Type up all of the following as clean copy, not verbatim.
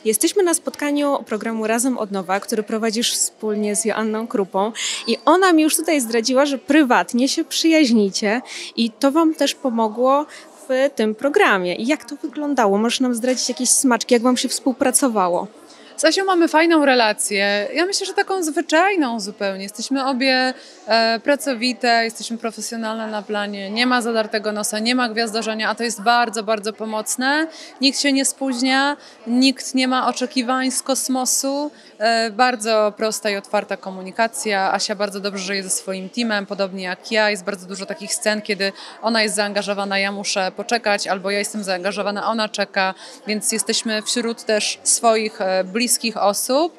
Jesteśmy na spotkaniu programu Razem od Nowa, który prowadzisz wspólnie z Joanną Krupą i ona mi już tutaj zdradziła, że prywatnie się przyjaźnicie i to wam też pomogło w tym programie. I jak to wyglądało? Możesz nam zdradzić jakieś smaczki, jak wam się współpracowało? Z Asią mamy fajną relację. Ja myślę, że taką zwyczajną zupełnie. Jesteśmy obie pracowite, jesteśmy profesjonalne na planie. Nie ma zadartego nosa, nie ma gwiazdorzenia, a to jest bardzo, bardzo pomocne. Nikt się nie spóźnia, nikt nie ma oczekiwań z kosmosu. Bardzo prosta i otwarta komunikacja. Asia bardzo dobrze żyje ze swoim teamem, podobnie jak ja. Jest bardzo dużo takich scen, kiedy ona jest zaangażowana, ja muszę poczekać, albo ja jestem zaangażowana, ona czeka, więc jesteśmy wśród też swoich bliskich osób.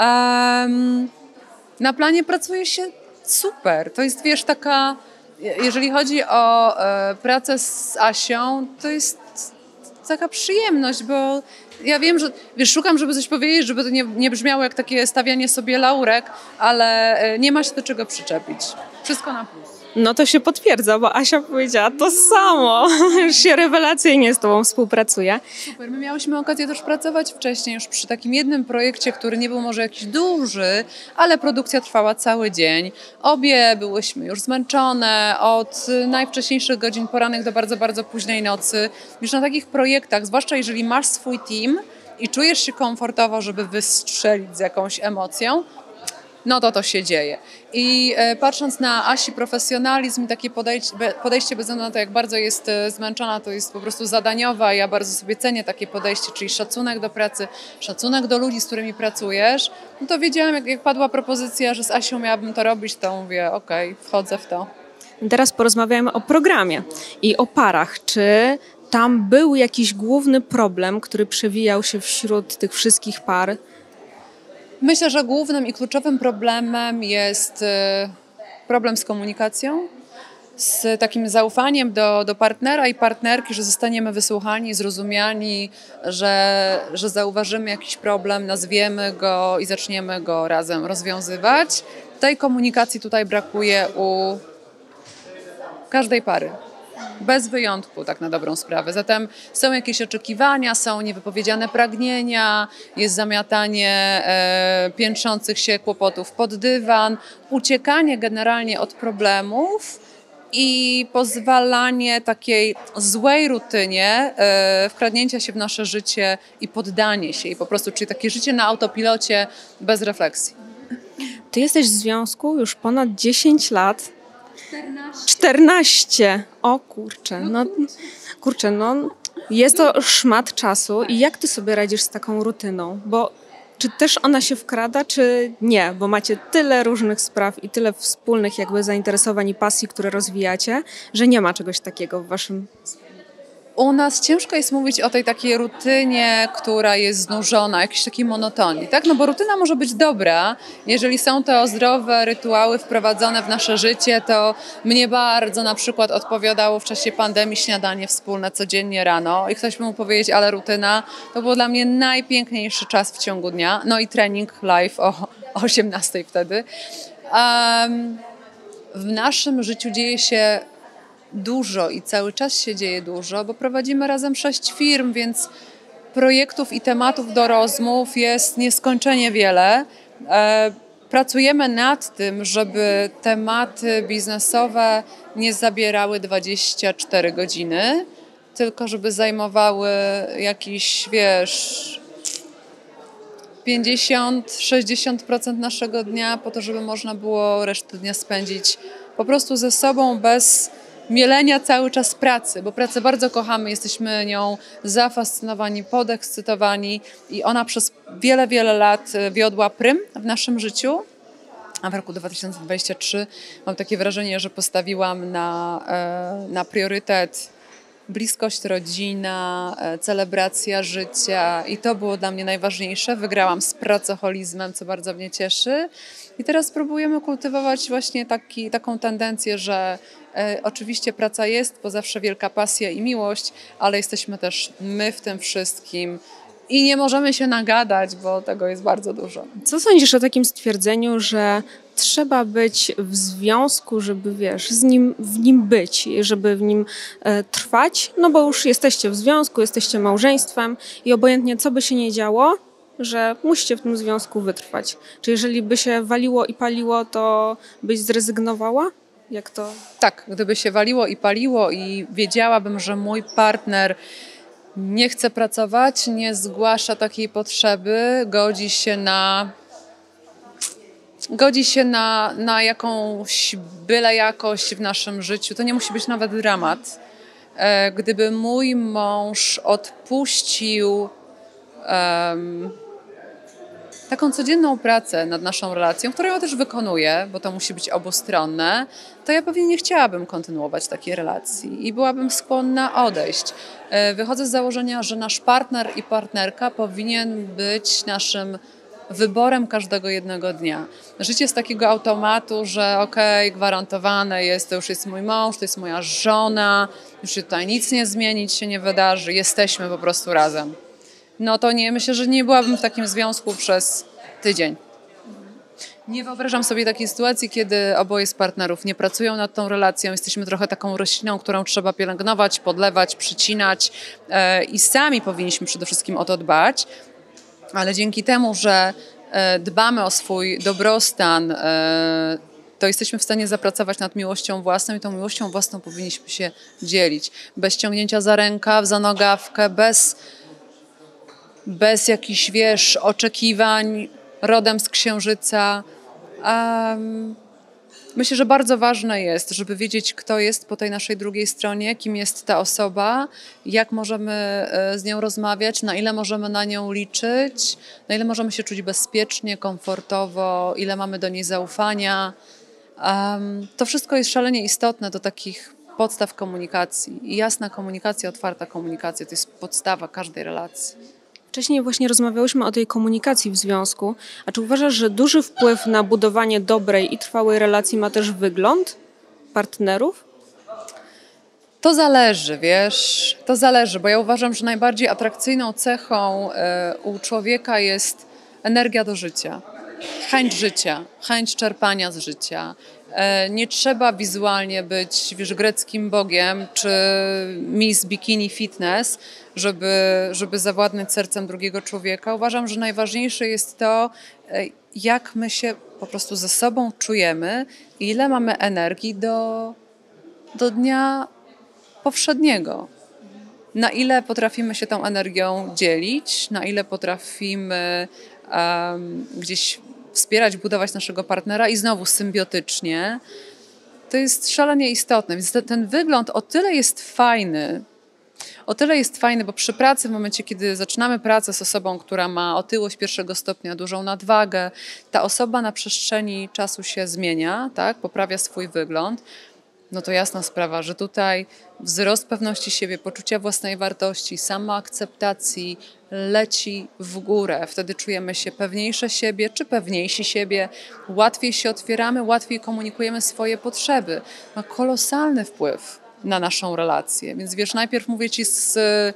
Na planie pracuje się super. To jest, wiesz, taka, jeżeli chodzi o pracę z Asią, to jest taka przyjemność, bo ja wiem, że wiesz, szukam, żeby coś powiedzieć, żeby to nie brzmiało jak takie stawianie sobie laurek, ale nie ma się do czego przyczepić. Wszystko na plus. No to się potwierdza, bo Asia powiedziała to samo. Już się rewelacyjnie z tobą współpracuje. Super, my miałyśmy okazję też pracować wcześniej już przy takim jednym projekcie, który nie był może jakiś duży, ale produkcja trwała cały dzień. Obie byłyśmy już zmęczone od najwcześniejszych godzin porannych do bardzo, bardzo późnej nocy. Już na takich projektach, zwłaszcza jeżeli masz swój team i czujesz się komfortowo, żeby wystrzelić z jakąś emocją, no to się dzieje. I patrząc na Asi profesjonalizm i takie podejście bez względu na to, jak bardzo jest zmęczona, to jest po prostu zadaniowa. Ja bardzo sobie cenię takie podejście, czyli szacunek do pracy, szacunek do ludzi, z którymi pracujesz. No to wiedziałam, jak padła propozycja, że z Asią miałabym to robić, to mówię, okej, wchodzę w to. Teraz porozmawiamy o programie i o parach. Czy tam był jakiś główny problem, który przewijał się wśród tych wszystkich par? Myślę, że głównym i kluczowym problemem jest problem z komunikacją, z takim zaufaniem do partnera i partnerki, że zostaniemy wysłuchani, zrozumiani, że zauważymy jakiś problem, nazwiemy go i zaczniemy go razem rozwiązywać. Tej komunikacji tutaj brakuje u każdej pary. Bez wyjątku, tak na dobrą sprawę. Zatem są jakieś oczekiwania, są niewypowiedziane pragnienia, jest zamiatanie piętrzących się kłopotów pod dywan, uciekanie generalnie od problemów i pozwalanie takiej złej rutynie wkradnięcia się w nasze życie i poddanie się jej po prostu, czyli takie życie na autopilocie bez refleksji. Ty jesteś w związku już ponad 10 lat. 14. O kurczę, no jest to szmat czasu i jak ty sobie radzisz z taką rutyną? Bo czy też ona się wkrada, czy nie? Bo macie tyle różnych spraw i tyle wspólnych jakby zainteresowań i pasji, które rozwijacie, że nie ma czegoś takiego w waszym... U nas ciężko jest mówić o tej takiej rutynie, która jest znużona, jakiejś takiej monotonii, tak? No bo rutyna może być dobra, jeżeli są to zdrowe rytuały wprowadzone w nasze życie, to mnie bardzo na przykład odpowiadało w czasie pandemii śniadanie wspólne codziennie rano i ktoś by mógł powiedzieć, ale rutyna to był dla mnie najpiękniejszy czas w ciągu dnia, no i trening live o 18 wtedy. W naszym życiu dzieje się dużo i cały czas się dzieje dużo, bo prowadzimy razem 6 firm, więc projektów i tematów do rozmów jest nieskończenie wiele. Pracujemy nad tym, żeby tematy biznesowe nie zabierały 24 godziny, tylko żeby zajmowały jakiś, 50-60% naszego dnia, po to, żeby można było resztę dnia spędzić po prostu ze sobą bez mielenia cały czas pracy, bo pracę bardzo kochamy, jesteśmy nią zafascynowani, podekscytowani i ona przez wiele, wiele lat wiodła prym w naszym życiu. A w roku 2023 mam takie wrażenie, że postawiłam na priorytet bliskość, rodzina, celebracja życia i to było dla mnie najważniejsze. Wygrałam z pracoholizmem, co bardzo mnie cieszy. I teraz próbujemy kultywować właśnie taką tendencję, że oczywiście praca jest, bo zawsze wielka pasja i miłość, ale jesteśmy też my w tym wszystkim i nie możemy się nagadać, bo tego jest bardzo dużo. Co sądzisz o takim stwierdzeniu, że trzeba być w związku, żeby w nim być, żeby w nim trwać, no bo już jesteście w związku, jesteście małżeństwem i obojętnie co by się nie działo, że musicie w tym związku wytrwać? Czy jeżeli by się waliło i paliło, to byś zrezygnowała? Jak to? Tak, gdyby się waliło i paliło i wiedziałabym, że mój partner nie chce pracować, nie zgłasza takiej potrzeby, godzi się na jakąś byle jakość w naszym życiu. To nie musi być nawet dramat. Gdyby mój mąż odpuścił taką codzienną pracę nad naszą relacją, którą ja też wykonuję, bo to musi być obustronne, to ja pewnie nie chciałabym kontynuować takiej relacji i byłabym skłonna odejść. Wychodzę z założenia, że nasz partner i partnerka powinien być naszym wyborem każdego jednego dnia. Życie z takiego automatu, że okej, gwarantowane jest, to już jest mój mąż, to jest moja żona, już się tutaj nic nie zmieni, nic się nie wydarzy, jesteśmy po prostu razem. No to nie, myślę, że nie byłabym w takim związku przez tydzień. Nie wyobrażam sobie takiej sytuacji, kiedy oboje z partnerów nie pracują nad tą relacją, jesteśmy trochę taką rośliną, którą trzeba pielęgnować, podlewać, przycinać i sami powinniśmy przede wszystkim o to dbać, ale dzięki temu, że dbamy o swój dobrostan, to jesteśmy w stanie zapracować nad miłością własną i tą miłością własną powinniśmy się dzielić. Bez ciągnięcia za rękaw, za nogawkę, bez jakichś, wiesz, oczekiwań rodem z księżyca. Myślę, że bardzo ważne jest, żeby wiedzieć, kto jest po tej naszej drugiej stronie, kim jest ta osoba, jak możemy z nią rozmawiać, na ile możemy na nią liczyć, na ile możemy się czuć bezpiecznie, komfortowo, ile mamy do niej zaufania. To wszystko jest szalenie istotne do takich podstaw komunikacji. I jasna komunikacja, otwarta komunikacja to jest podstawa każdej relacji. Wcześniej właśnie rozmawiałyśmy o tej komunikacji w związku. A czy uważasz, że duży wpływ na budowanie dobrej i trwałej relacji ma też wygląd partnerów? To zależy, wiesz, to zależy, bo ja uważam, że najbardziej atrakcyjną cechą u człowieka jest energia do życia, chęć czerpania z życia. Nie trzeba wizualnie być, wiesz, greckim bogiem czy Miss Bikini Fitness, żeby zawładnąć sercem drugiego człowieka. Uważam, że najważniejsze jest to, jak my się po prostu ze sobą czujemy i ile mamy energii do dnia powszedniego. Na ile potrafimy się tą energią dzielić, na ile potrafimy gdzieś wspierać, budować naszego partnera i znowu symbiotycznie. To jest szalenie istotne. Więc ten wygląd o tyle jest fajny, bo przy pracy, w momencie, kiedy zaczynamy pracę z osobą, która ma otyłość pierwszego stopnia, dużą nadwagę, ta osoba na przestrzeni czasu się zmienia, tak? Poprawia swój wygląd. No to jasna sprawa, że tutaj wzrost pewności siebie, poczucia własnej wartości, samoakceptacji leci w górę. Wtedy czujemy się pewniejsze siebie czy pewniejsi siebie, łatwiej się otwieramy, łatwiej komunikujemy swoje potrzeby. Ma kolosalny wpływ na naszą relację. Więc wiesz, najpierw mówię ci ze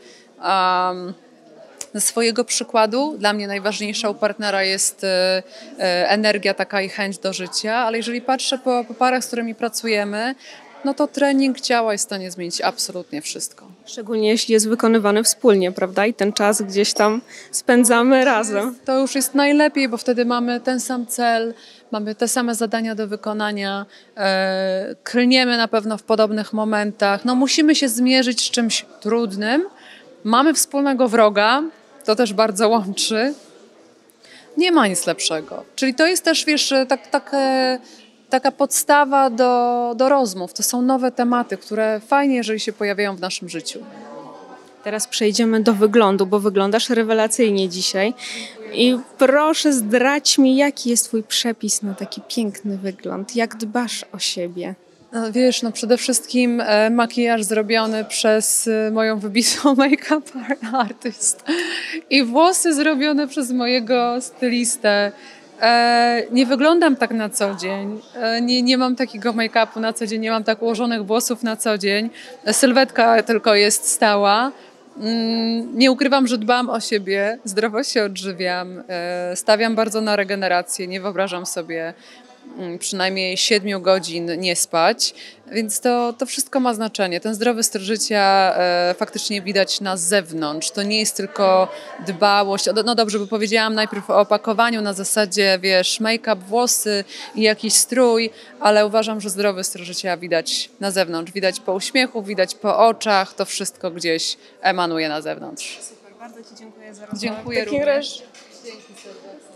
swojego przykładu. Dla mnie najważniejsza u partnera jest energia taka i chęć do życia, ale jeżeli patrzę po parach, z którymi pracujemy, no to trening ciała jest w stanie zmienić absolutnie wszystko. Szczególnie jeśli jest wykonywany wspólnie, prawda? I ten czas gdzieś tam spędzamy razem. To już jest najlepiej, bo wtedy mamy ten sam cel, mamy te same zadania do wykonania, klniemy na pewno w podobnych momentach. No musimy się zmierzyć z czymś trudnym. Mamy wspólnego wroga, to też bardzo łączy. Nie ma nic lepszego. Czyli to jest też, wiesz, taka podstawa do rozmów. To są nowe tematy, które fajnie, jeżeli się pojawiają w naszym życiu. Teraz przejdziemy do wyglądu, bo wyglądasz rewelacyjnie dzisiaj. I proszę zdradź mi, jaki jest twój przepis na taki piękny wygląd? Jak dbasz o siebie? No, wiesz, no przede wszystkim makijaż zrobiony przez moją wybitną make-up artist i włosy zrobione przez mojego stylistę. Nie wyglądam tak na co dzień, nie mam takiego make-upu na co dzień, nie mam tak ułożonych włosów na co dzień. Sylwetka tylko jest stała. Nie ukrywam, że dbam o siebie, zdrowo się odżywiam, stawiam bardzo na regenerację, nie wyobrażam sobie przynajmniej 7 godzin nie spać, więc to wszystko ma znaczenie. Ten zdrowy styl życia faktycznie widać na zewnątrz. To nie jest tylko dbałość. No dobrze, bo powiedziałam najpierw o opakowaniu na zasadzie, wiesz, make-up, włosy i jakiś strój, ale uważam, że zdrowy styl życia widać na zewnątrz. Widać po uśmiechu, widać po oczach, to wszystko gdzieś emanuje na zewnątrz. Super, bardzo Ci dziękuję za rozmowę. Dziękuję W takim również. razie- Dzięki serdecznie.